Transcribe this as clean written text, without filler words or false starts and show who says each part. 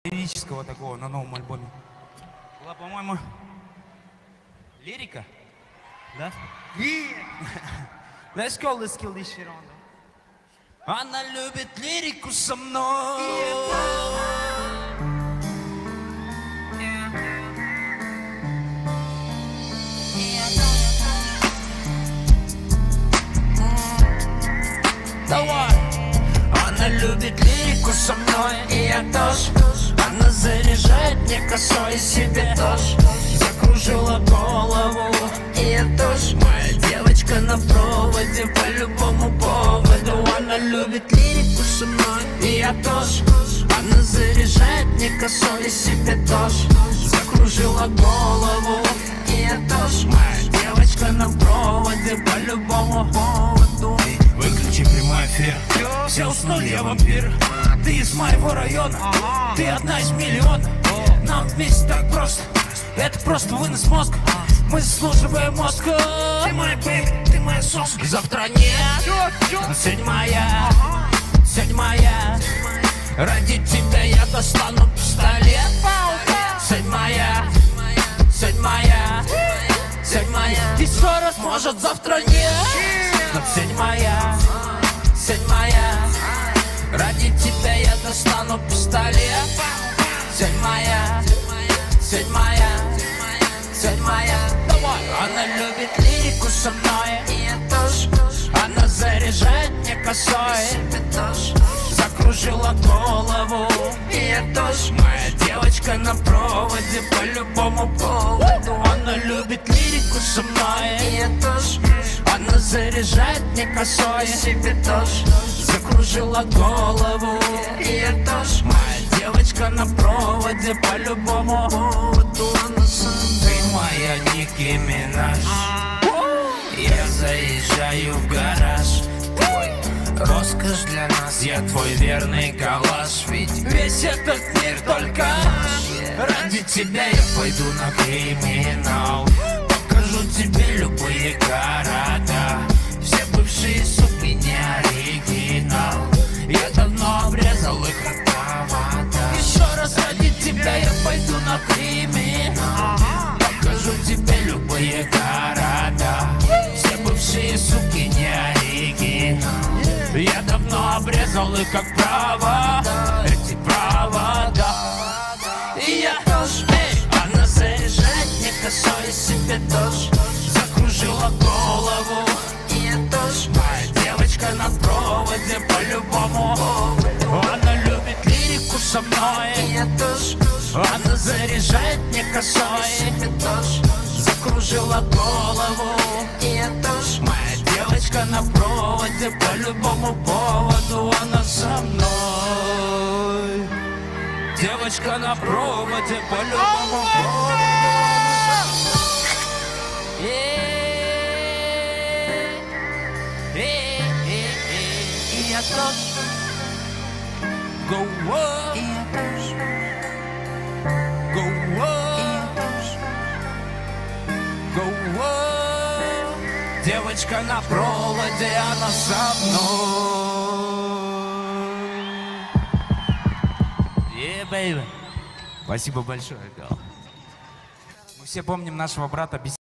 Speaker 1: лирического такого на новом альбоме. Была, по-моему, лирика, да? Let's go, let's kill this shit on. Она любит лирику со мной. Давай. Она любит лирику со мной, и я тоже. Она заряжает мне косой, себе тоже. Закружила голову, и я тоже. Моя девочка на проводе по любому поводу. Она любит лирику со мной, и я тоже. Она заряжает мне косой, себе тоже. Закружила голову, и я тоже. Моя девочка на проводе по любому поводу. Выключи прямой эфир, все уснули, я вампир. Ты из моего района, ты одна из миллиона. Нам вместе так просто, это просто вынос мозга. Мы заслуживаем мозга. Ты моя бэйби, ты моя соска. Завтра нет, сегодня моя, сегодня моя. Ради тебя я достану пистолет. Сегодня моя, сегодня моя, сегодня моя. Еще раз, может, завтра нет. Но сегодня моя, сегодня моя. Ради тебя я достану пистолет. Сегодня моя, сегодня моя, сегодня моя. Давай. Она любит лирику со мной, и я тоже. Она заряжает мне косой, закружила голову, и я тоже. Моя девочка на проводе по любому поводу. Она любит лирику со мной, и я тоже. Она заряжает мне косой, себе тоже. Закружила голову, и я тоже. Моя девочка на проводе по любому поводу. Ты моя Ники Минаж. Я заезжаю в гараж. Твой роскошь для нас, я твой верный калаш. Ведь весь этот мир только наш. Ради тебя я пойду на криминал. Покажу тебе любые города. Все бывшие суки не оригинал. Я давно обрезал их от провода. Еще раз ради тебя я пойду на криминал. Покажу тебе любые города. Все бывшие суки не оригинал. Я давно обрезал их как провода. Эти провода. И я тоже. Она заряжает мне косой, себе тоже. Закружила голову, и я тоже. Моя девочка на проводе по любому. Она любит лирику со мной, и я тоже. Она заряжает мне косой, себе тоже. Закружила голову, и я тоже. Моя девочка на проводе по любому поводу. Она со мной. Девочка на проводе по любому поводу. И я тоже. Go up. И я тоже. Go up. И я тоже. Go up. Девочка на проводе, она со мной. Yeah, baby. Спасибо большое, girl. Мы все помним нашего брата Беси.